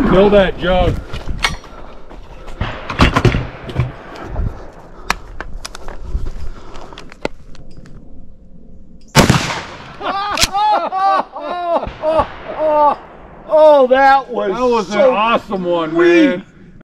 Fill that jug. Oh, that was an awesome one, man.